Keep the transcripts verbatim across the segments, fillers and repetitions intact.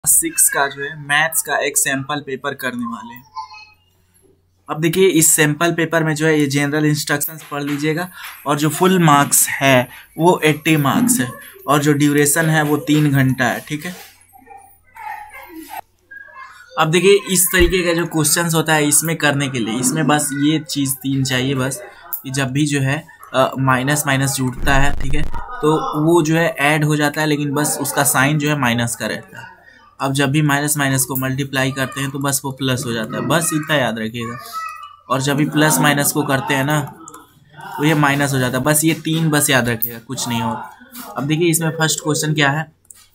Six का जो है मैथ्स का एक सैंपल पेपर करने वाले हैं। अब देखिए इस सैंपल पेपर में जो है ये जनरल इंस्ट्रक्शंस पढ़ लीजिएगा और जो फुल मार्क्स है वो अस्सी मार्क्स है और जो ड्यूरेशन है वो तीन घंटा है। ठीक है, अब देखिए इस तरीके का जो क्वेश्चंस होता है इसमें करने के लिए इसमें बस ये चीज़ तीन चाहिए बस कि जब भी जो है माइनस माइनस जुड़ता है, ठीक है, तो वो जो है ऐड हो जाता है, लेकिन बस उसका साइन जो है माइनस का रहता है। अब जब भी माइनस माइनस को मल्टीप्लाई करते हैं तो बस वो प्लस हो जाता है, बस इतना याद रखिएगा। और जब भी प्लस माइनस को करते हैं ना तो ये माइनस हो जाता है, बस ये तीन बस याद रखिएगा, कुछ नहीं हो। अब देखिए इसमें फर्स्ट क्वेश्चन क्या है,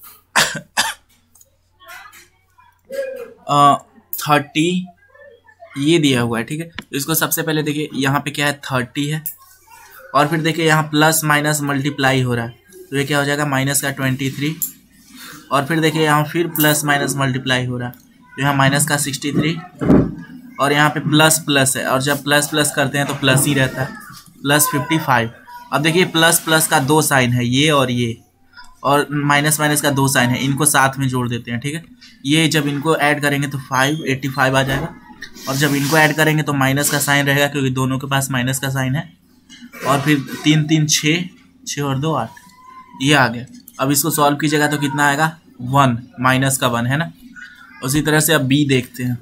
थर्टी ये दिया हुआ है। ठीक है, तो इसको सबसे पहले देखिए यहाँ पे क्या है, थर्टी है और फिर देखिए यहाँ प्लस माइनस मल्टीप्लाई हो रहा है तो ये क्या हो जाएगा, माइनस का ट्वेंटी थ्री। और फिर देखिए यहाँ फिर प्लस माइनस मल्टीप्लाई हो रहा है तो यहाँ माइनस का सिक्सटी थ्री और यहाँ पे प्लस प्लस है और जब प्लस प्लस करते हैं तो प्लस ही रहता है, प्लस फिफ्टी फाइव। अब देखिए प्लस प्लस का दो साइन है, ये और ये, और माइनस माइनस का दो साइन है, इनको साथ में जोड़ देते हैं। ठीक है, ये जब इनको ऐड करेंगे तो फाइव एट्टी फाइव आ जाएगा और जब इनको ऐड करेंगे तो माइनस का साइन रहेगा क्योंकि दोनों के पास माइनस का साइन है। और फिर तीन तीन छः, छः और दो आठ, ये आ गया। अब इसको सॉल्व कीजिएगा तो कितना आएगा, वन, माइनस का वन है ना। उसी तरह से अब बी देखते हैं,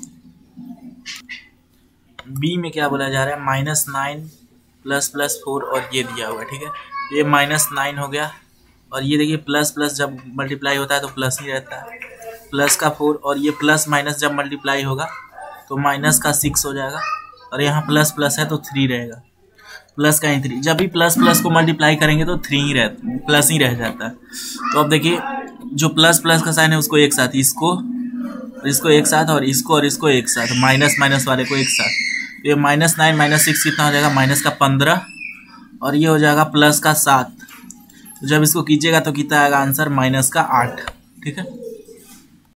बी में क्या बोला जा रहा है, minus nine plus plus four और ये दिया हुआ है। ठीक है, ये माइनस नाइन हो गया और ये देखिए प्लस प्लस जब मल्टीप्लाई होता है तो प्लस ही रहता है, प्लस का फोर, और ये प्लस माइनस जब मल्टीप्लाई होगा तो माइनस का सिक्स हो जाएगा और यहाँ प्लस प्लस है तो थ्री रहेगा, प्लस का ही थ्री। जब भी प्लस प्लस को मल्टीप्लाई करेंगे तो थ्री ही रह प्लस ही रह जाता है। तो अब देखिए जो प्लस प्लस का साइन है उसको एक साथ, इसको और इसको एक साथ और इसको और इसको एक साथ, माइनस माइनस वाले को एक साथ। तो ये माइनस नाइन माइनस सिक्स कितना हो जाएगा, माइनस का पंद्रह और ये हो जाएगा प्लस का सात। तो जब इसको कीजिएगा तो कितना आएगा आंसर, माइनस का आठ। ठीक है।